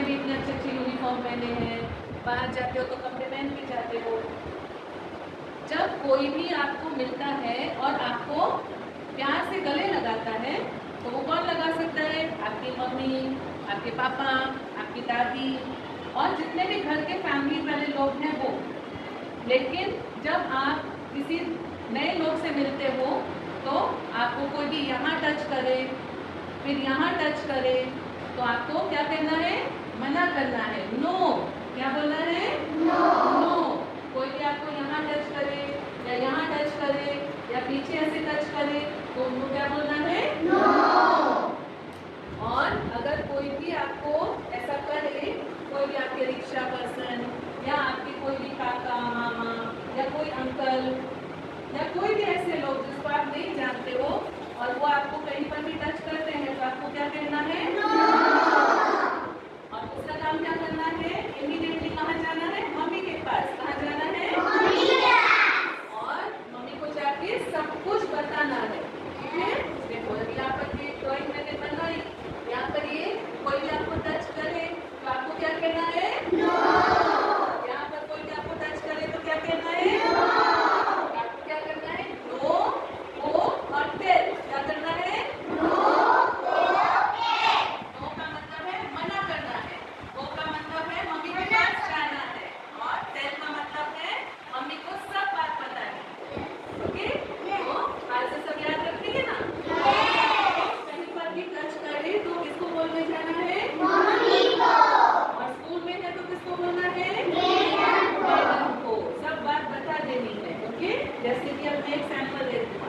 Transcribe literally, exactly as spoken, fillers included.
भी इतने अच्छे अच्छे यूनिफॉर्म पहने हैं, बाहर जाते हो तो कपड़े पहन के जाते हो। जब कोई भी आपको मिलता है और आपको प्यार से गले लगाता है तो वो कौन लगा सकता है? आपकी मम्मी, आपके पापा, आपकी दादी और जितने भी घर के फैमिली वाले लोग हैं वो। लेकिन जब आप किसी नए लोग से मिलते हो तो आपको कोई भी यहाँ टच करे, फिर यहाँ टच करे, तो आपको क्या करना है? मना करना है, नो। क्या बोलना है? नो। नो। कोई भी आपको यहाँ टच करे या यहाँ टच करे या पीछे ऐसे टच करे तो उनको क्या बोलना है? नो। और अगर कोई भी आपको ऐसा करे, कोई भी आपके रिक्शा पर्सन या आपके कोई भी काका मामा या कोई अंकल या कोई भी ऐसे लोग जिसको आप नहीं जानते हो और वो आपको कहीं पर भी टच करते हैं तो आपको क्या कहना है? नो। और उसका काम क्या करना है? इमीडिएटली कहाँ जाना है? मम्मी के पास। कहाँ जाना है? मम्मी के पास। और मम्मी को जाके सब कुछ बताना है। ठीक है? देखो अभी यहाँ पर ये ड्राइंग मैंने बनाई, यहाँ पर ये कोई भी आपको टच करे तो आपको क्या कहना है? नो। यहाँ पर कोई भी आपको टच करे तो क्या कहना है? नो। आपको क्या करना है? नो, ओ और टेल। क्या करना है? नो, ओ, टेल। नो का मतलब है मना करना है, ओ का मतलब है मम्मी के पास जाना है और टेल का मतलब है मम्मी को सब बात बतानी। ओके? तो आज से सब याद रखेंगे ना? कहीं पर भी टच करे तो किसको बोलने जाना है? मम्मी को। और स्कूल में है तो किसको बोलना है? मैडम को। सब बात बता देनी है। ओके? जैसे कि अब मैं एक सैंपल देती हूँ।